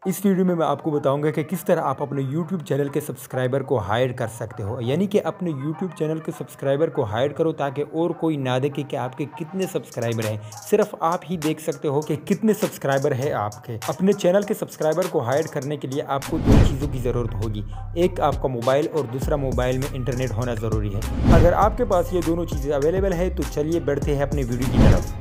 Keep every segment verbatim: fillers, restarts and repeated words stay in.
इस वीडियो में मैं आपको बताऊंगा कि किस तरह आप अपने YouTube चैनल के सब्सक्राइबर को हाइड कर सकते हो। यानी कि अपने YouTube चैनल के सब्सक्राइबर को हाइड करो ताकि और कोई ना देखे कि आपके कितने सब्सक्राइबर हैं। सिर्फ आप ही देख सकते हो कि कितने सब्सक्राइबर है आपके। अपने चैनल के सब्सक्राइबर को हाइड करने के लिए आपको दो चीज़ों की ज़रूरत होगी, एक आपका मोबाइल और दूसरा मोबाइल में इंटरनेट होना ज़रूरी है। अगर आपके पास ये दोनों चीज़ें अवेलेबल है तो चलिए बढ़ते हैं अपने वीडियो की तरफ।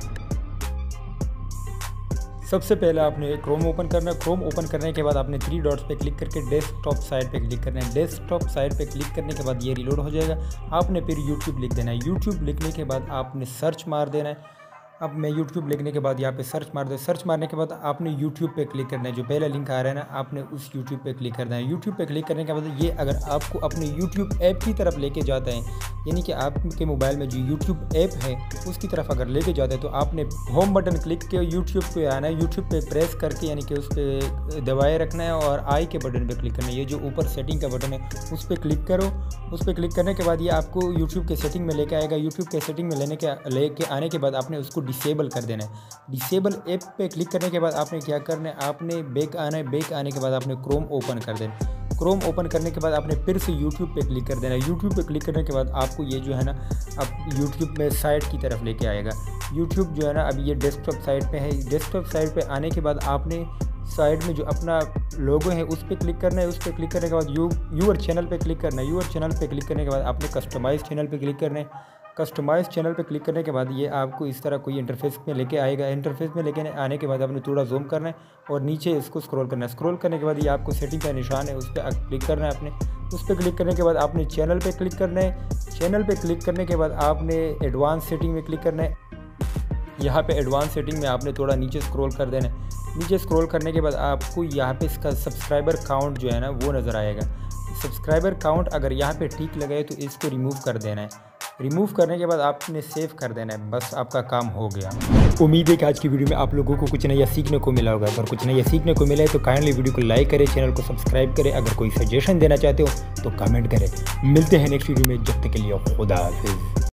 सबसे पहले आपने क्रोम ओपन करना है। क्रोम ओपन करने के बाद आपने थ्री डॉट्स पे क्लिक करके डेस्कटॉप साइट पे क्लिक करना है। डेस्कटॉप साइट पे क्लिक करने के बाद ये रिलोड हो जाएगा। आपने फिर यूट्यूब लिख देना है। यूट्यूब लिखने के बाद आपने सर्च मार देना है। अब मैं यूट्यूब लिखने के बाद यहाँ पे सर्च मार दे सर्च मारने के बाद आपने यूट्यूब पे क्लिक करना है। जो पहला लिंक आ रहा है ना, आपने उस यूट्यूब पे क्लिक करना है। यूट्यूब पे क्लिक करने के बाद ये अगर आपको अपने यूट्यूब ऐप की तरफ लेके जाता है, यानी कि आपके मोबाइल में जो यूट्यूब ऐप है उसकी तरफ अगर लेके जाता है तो आपने होम बटन क्लिक के यूट्यूब पे आना है। यूट्यूब पे प्रेस करके यानी कि उस पर दबाए रखना है और आई के बटन पे क्लिक करना है। ये जो ऊपर सेटिंग का बटन है उस पर क्लिक करो। उस पर क्लिक करने के बाद ये आपको यूट्यूब के सेटिंग में लेके आएगा। यूट्यूब के सेटिंग में लेने के लेके आने के बाद आपने उसको डिसेबल कर देना है। डिसेबल ऐप पे क्लिक करने के बाद आपने क्या करना है, आपने बैक आना है। बैक आने के बाद आपने क्रोम ओपन कर देना। क्रोम ओपन करने के बाद आपने फिर से यूट्यूब पे क्लिक कर देना है। यूट्यूब पे क्लिक करने के बाद आपको ये जो है ना अब यूट्यूब में साइट की तरफ लेके आएगा। यूट्यूब जो है ना अभी ये डेस्कटॉप साइट पे है। डेस्कटॉप साइट पे आने के बाद आपने साइड में जो अपना लोगो है उस पर क्लिक करना है। उस पर क्लिक करने के बाद यू यूअर चैनल पे क्लिक करना है। यूअर चैनल पे क्लिक करने के बाद आपने कस्टमाइज चैनल पे क्लिक करना है। कस्टमाइज चैनल पे क्लिक करने के बाद ये आपको इस तरह कोई इंटरफेस में लेके आएगा। इंटरफेस में लेके आने के बाद आपने थोड़ा जूम करना है और नीचे इसको स्क्रॉल करना है। स्क्रॉल करने के बाद ये आपको सेटिंग का निशान है, उस पर क्लिक करना है। आपने उस पर क्लिक करने के बाद आपने चैनल पे क्लिक करना है। चैनल पे क्लिक करने के बाद आपने एडवांस सेटिंग में क्लिक करना है। यहाँ पे एडवांस सेटिंग में आपने थोड़ा नीचे स्क्रॉल कर देना है। नीचे स्क्रॉल करने के बाद आपको यहाँ पे इसका सब्सक्राइबर काउंट जो है ना वो नज़र आएगा। सब्सक्राइबर काउंट अगर यहाँ पे ठीक लगे तो इसको रिमूव कर देना है। रिमूव करने के बाद आपने सेव कर देना है। बस आपका काम हो गया। उम्मीद है कि आज की वीडियो में आप लोगों को कुछ नया सीखने को मिला होगा। अगर कुछ नया सीखने को मिला है तो काइंडली वीडियो को लाइक करें, चैनल को सब्सक्राइब करें। अगर कोई सजेशन देना चाहते हो तो कमेंट करें। मिलते हैं नेक्स्ट वीडियो में, जब तक के लिए खुदा हाफिज़।